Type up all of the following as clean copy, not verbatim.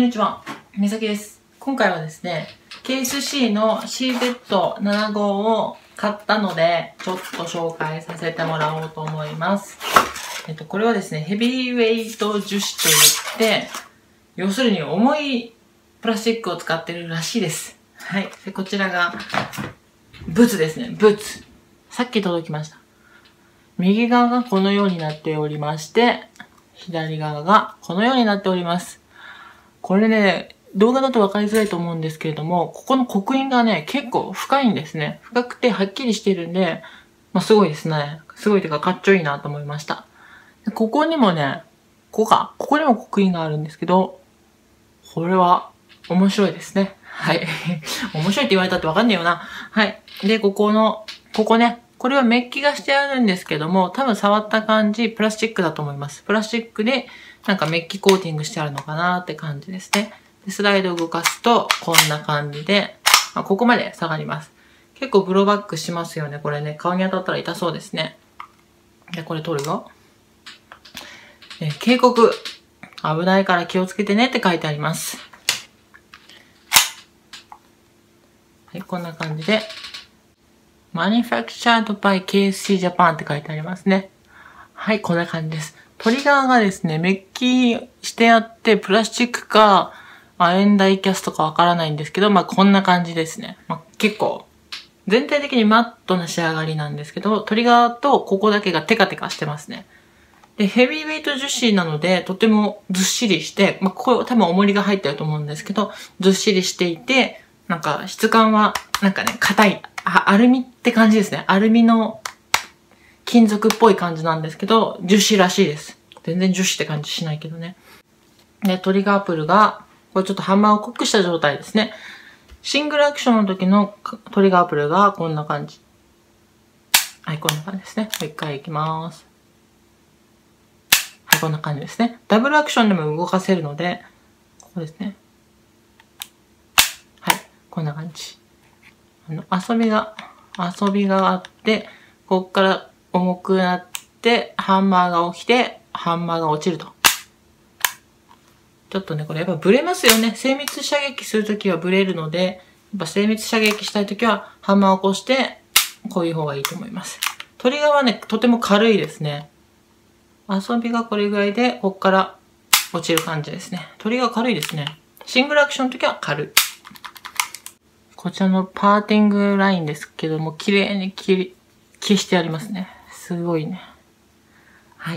にちは、みさきです。今回はですね、KSC の CZ75 を買ったので、ちょっと紹介させてもらおうと思います。これはですね、ヘビーウェイト樹脂といって、要するに重いプラスチックを使ってるらしいです。はい。で、こちらが、ブツですね、ブツ。さっき届きました。右側がこのようになっておりまして、左側がこのようになっております。これね、動画だと分かりづらいと思うんですけれども、ここの刻印がね、結構深いんですね。深くてはっきりしてるんで、すごいですね。すごいというかかっちょいいなと思いました。でここにもね、ここにも刻印があるんですけど、これは面白いですね。はい。面白いって言われたって分かんねえよな。はい。で、ここね、これはメッキがしてあるんですけども、多分触った感じ、プラスチックだと思います。プラスチックで、なんかメッキコーティングしてあるのかなって感じですね。でスライドを動かすと、こんな感じで、ここまで下がります。結構ブローバックしますよね。これね、顔に当たったら痛そうですね。で、これ取るよ。警告。危ないから気をつけてねって書いてあります。はい、こんな感じで。Manufactured by KSC Japan って書いてありますね。はい、こんな感じです。トリガーがですね、メッキしてあって、プラスチックか、亜鉛ダイキャストかわからないんですけど、こんな感じですね。結構、全体的にマットな仕上がりなんですけど、トリガーとここだけがテカテカしてますね。で、ヘビーウェイト樹脂なので、とてもずっしりして、これ多分重りが入ってると思うんですけど、ずっしりしていて、なんか質感は、なんかね、硬い。アルミって感じですね。アルミの金属っぽい感じなんですけど、樹脂らしいです。全然樹脂って感じしないけどね。で、トリガープルが、これちょっとハンマーをコックした状態ですね。シングルアクションの時のトリガープルがこんな感じ。はい、こんな感じですね。もう一回いきます。はい、こんな感じですね。ダブルアクションでも動かせるので、ここですね。はい、こんな感じ。遊びがあって、こっから重くなって、ハンマーが起きて、ハンマーが落ちると。ちょっとね、これやっぱブレますよね。精密射撃するときはブレるので、やっぱ精密射撃したいときはハンマーを起こして、こういう方がいいと思います。トリガーはね、とても軽いですね。遊びがこれぐらいで、こっから落ちる感じですね。トリガー軽いですね。シングルアクションのときは軽い。こちらのパーティングラインですけども、綺麗に消してありますね。すごいね。はい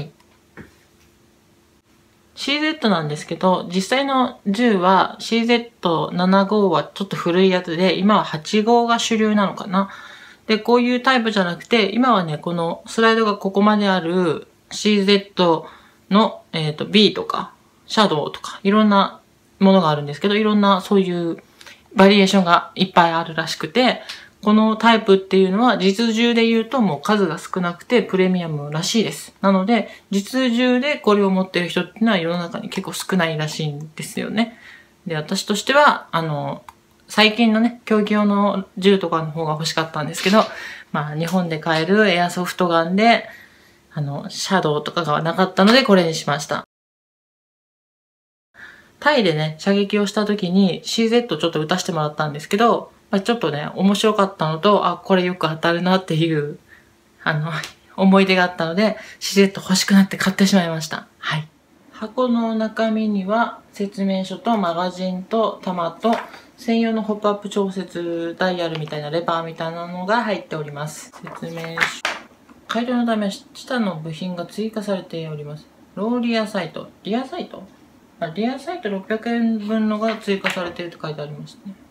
。CZ なんですけど、実際の銃は CZ75 はちょっと古いやつで、今は85が主流なのかな。で、こういうタイプじゃなくて、今はね、このスライドがここまである CZ の、B とか、シャドウとか、いろんなものがあるんですけど、いろんなそういうバリエーションがいっぱいあるらしくて、このタイプっていうのは実銃で言うともう数が少なくてプレミアムらしいです。なので、実銃でこれを持ってる人っていうのは世の中に結構少ないらしいんですよね。で、私としては、最近のね、競技用の銃とかの方が欲しかったんですけど、日本で買えるエアソフトガンで、シャドウとかがなかったのでこれにしました。タイでね、射撃をした時に CZ ちょっと撃たせてもらったんですけど、ちょっとね、面白かったのと、これよく当たるなっていう、思い出があったので、CZ 欲しくなって買ってしまいました。はい。箱の中身には、説明書とマガジンと弾と、専用のホップアップ調節ダイヤルみたいなレバーみたいなのが入っております。説明書。改良のため、下の部品が追加されております。ローリアサイト。リアサイト600円分のが追加されていると書いてありますね。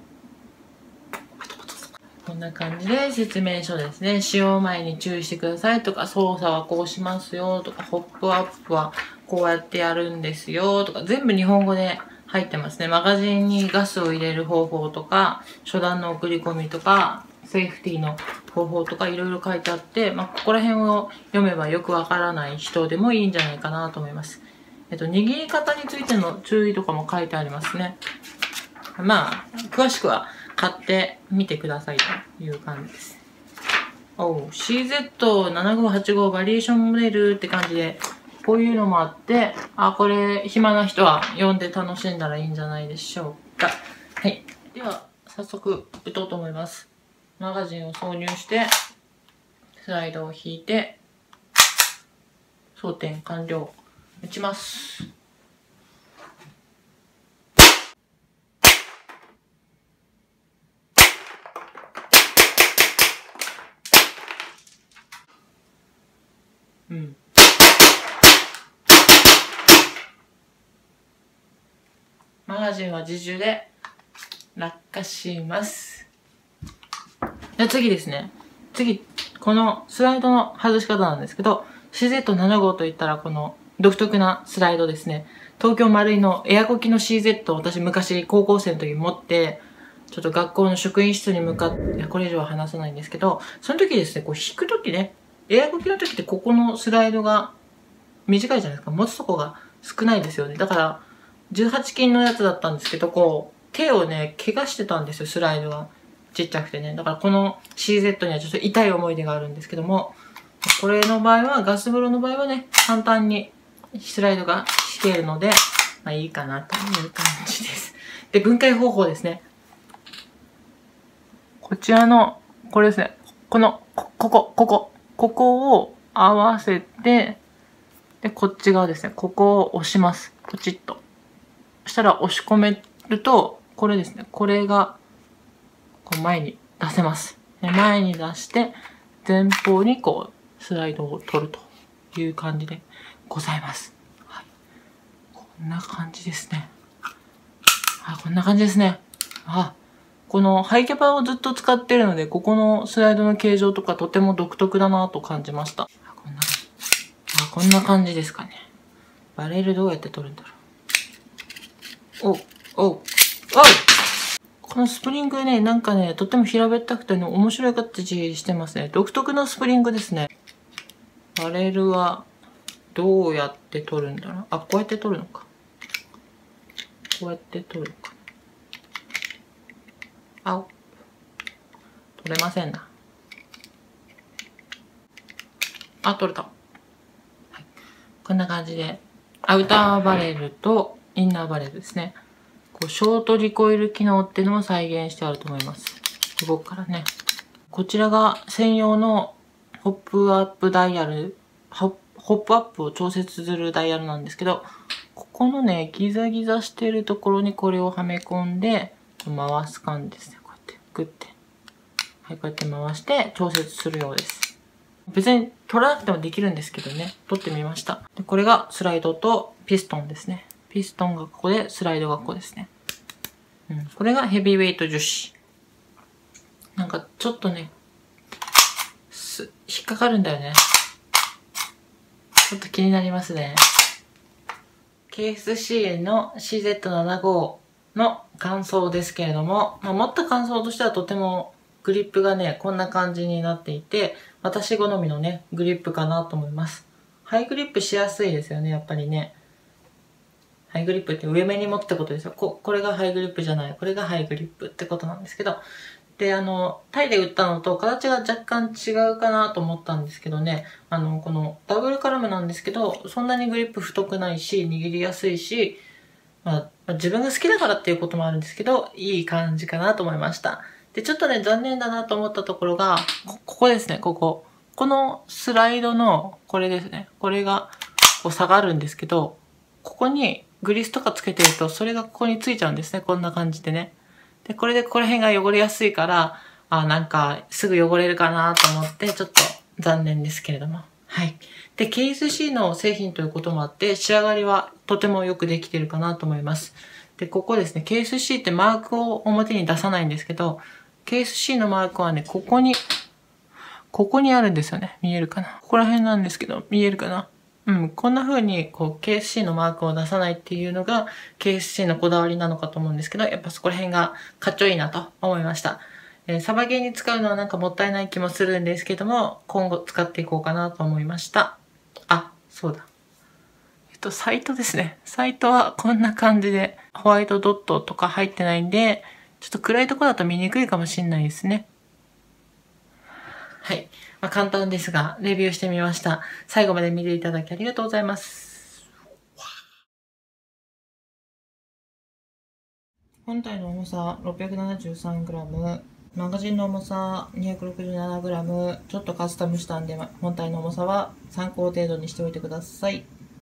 こんな感じで説明書ですね。使用前に注意してくださいとか、操作はこうしますよとか、ホップアップはこうやってやるんですよとか、全部日本語で入ってますね。マガジンにガスを入れる方法とか、初段の送り込みとか、セーフティーの方法とかいろいろ書いてあって、ここら辺を読めばよくわからない人でもいいんじゃないかなと思います。握り方についての注意とかも書いてありますね。詳しくは買ってみてくださいという感じです。CZ7585 バリエーションモデルって感じでこういうのもあって、これ、暇な人は読んで楽しんだらいいんじゃないでしょうか。はい。では、早速、打とうと思います。マガジンを挿入して、スライドを引いて、装填完了。打ちます。うん。マガジンは自重で落下します。じゃあ次ですね。次、このスライドの外し方なんですけど、CZ7 号といったらこの独特なスライドですね。東京マルイのエアコキの CZ を私昔高校生の時に持って、ちょっと学校の職員室に向かって、これ以上は話さないんですけど、その時ですね、こう引く時ね、エアコキの時ってここのスライドが短いじゃないですか。持つとこが少ないですよね。だから、18金のやつだったんですけど、こう、手をね、怪我してたんですよ、スライドが。ちっちゃくてね。だからこの CZ にはちょっと痛い思い出があるんですけども、これの場合は、ガス風呂の場合はね、簡単にスライドが引けるので、まあいいかなという感じです。で、分解方法ですね。こちらの、これですね。ここを合わせて、で、こっち側ですね。ここを押します。ポチッと。そしたら押し込めると、これですね。これが、こう前に出せます。前に出して、前方にこう、スライドを取るという感じでございます。はい。こんな感じですね。こんな感じですね。このハイキャパをずっと使ってるので、ここのスライドの形状とかとても独特だなと感じました。こんな感じですかね。バレルどうやって取るんだろう。このスプリングね、なんかね、とっても平べったくてね、面白い形してますね。独特なスプリングですね。バレルは、どうやって取るんだろう。こうやって取るのか。こうやって取るのか。取れませんな。取れた。こんな感じで、アウターバレルとインナーバレルですね。こうショートリコイル機能っていうのも再現してあると思います。動くからね。こちらが専用のホップアップダイヤル、ホップアップを調節するダイヤルなんですけど、ここのね、ギザギザしてるところにこれをはめ込んで、回す感じですね。こうやって、グッて。はい、こうやって回して調節するようです。別に取らなくてもできるんですけどね、取ってみました。でこれがスライドとピストンですね。ピストンがここで、スライドがここですね。これがヘビーウェイト樹脂。なんかちょっとね、引っかかるんだよね。ちょっと気になりますね。KSC の CZ75 の感想ですけれども、持った感想としてはとてもグリップがね、こんな感じになっていて、私好みのね、グリップかなと思います。ハイグリップしやすいですよね、やっぱりね。ハイグリップって上目に持ってことですよ。これがハイグリップじゃない。これがハイグリップってことなんですけど。で、タイで売ったのと形が若干違うかなと思ったんですけどね。このダブルカラムなんですけど、そんなにグリップ太くないし、握りやすいし、自分が好きだからっていうこともあるんですけど、いい感じかなと思いました。で、ちょっとね、残念だなと思ったところが、ここですね、ここ。このスライドの、これですね。これが、こう下がるんですけど、ここにグリスとかつけてると、それがここについちゃうんですね。こんな感じでね。で、これでここら辺が汚れやすいから、なんか、すぐ汚れるかなと思って、ちょっと残念ですけれども。はい。で、KSC の製品ということもあって、仕上がりはとてもよくできてるかなと思います。で、ここですね、KSC ってマークを表に出さないんですけど、KSC のマークはね、ここにあるんですよね。見えるかな？ここら辺なんですけど、見えるかな？こんな風に、KSC のマークを出さないっていうのが、KSC のこだわりなのかと思うんですけど、やっぱそこら辺がかっちょいいなと思いました。サバゲーに使うのはなんかもったいない気もするんですけども、今後使っていこうかなと思いました。そうだ。サイトですね。サイトはこんな感じで、ホワイトドットとか入ってないんで、ちょっと暗いとこだと見にくいかもしれないですね。 はい。まあ、簡単ですが、レビューしてみました。最後まで見ていただきありがとうございます。本体の重さ 673g、マガジンの重さ 267g、ちょっとカスタムしたんで、本体の重さは参考程度にしておいてください。